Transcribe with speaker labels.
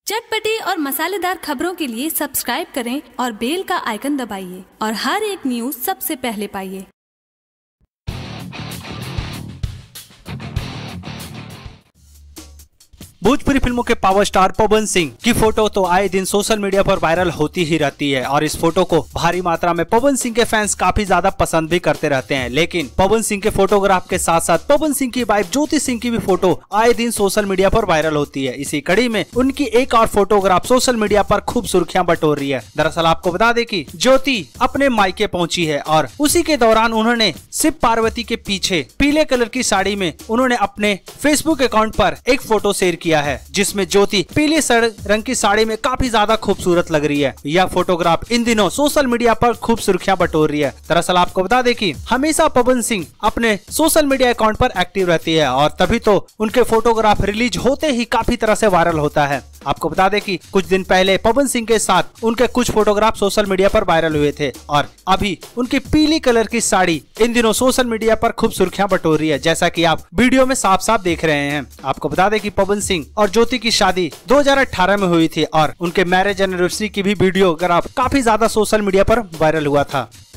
Speaker 1: चटपटी और मसालेदार खबरों के लिए सब्सक्राइब करें और बेल का आइकन दबाइए और हर एक न्यूज़ सबसे पहले पाइए।
Speaker 2: भोजपुरी फिल्मों के पावर स्टार पवन सिंह की फोटो तो आए दिन सोशल मीडिया पर वायरल होती ही रहती है और इस फोटो को भारी मात्रा में पवन सिंह के फैंस काफी ज्यादा पसंद भी करते रहते हैं। लेकिन पवन सिंह के फोटोग्राफ के साथ साथ पवन सिंह की वाइफ ज्योति सिंह की भी फोटो आए दिन सोशल मीडिया पर वायरल होती है। इसी कड़ी में उनकी एक और फोटोग्राफ सोशल मीडिया पर खूब सुर्खियां बटोर रही है। दरअसल आपको बता दें कि ज्योति अपने मायके पहुंची है और उसी के दौरान उन्होंने शिव पार्वती के पीछे पीले कलर की साड़ी में उन्होंने अपने फेसबुक अकाउंट पर एक फोटो शेयर किया है, जिसमें ज्योति पीले रंग की साड़ी में काफी ज्यादा खूबसूरत लग रही है। यह फोटोग्राफ इन दिनों सोशल मीडिया पर खूब सुर्खियां बटोर रही है। दरअसल आपको बता दें कि हमेशा पवन सिंह अपने सोशल मीडिया अकाउंट पर एक्टिव रहती है और तभी तो उनके फोटोग्राफ रिलीज होते ही काफी तरह से वायरल होता है। आपको बता दें कि कुछ दिन पहले पवन सिंह के साथ उनके कुछ फोटोग्राफ सोशल मीडिया पर वायरल हुए थे और अभी उनकी पीली कलर की साड़ी इन दिनों सोशल मीडिया पर खूब सुर्खियां बटोर रही है, जैसा कि आप वीडियो में साफ साफ देख रहे हैं। आपको बता दें कि पवन सिंह और ज्योति की शादी 2018 में हुई थी और उनके मैरिज एनिवर्सरी की भी वीडियो काफी ज्यादा सोशल मीडिया पर वायरल हुआ था।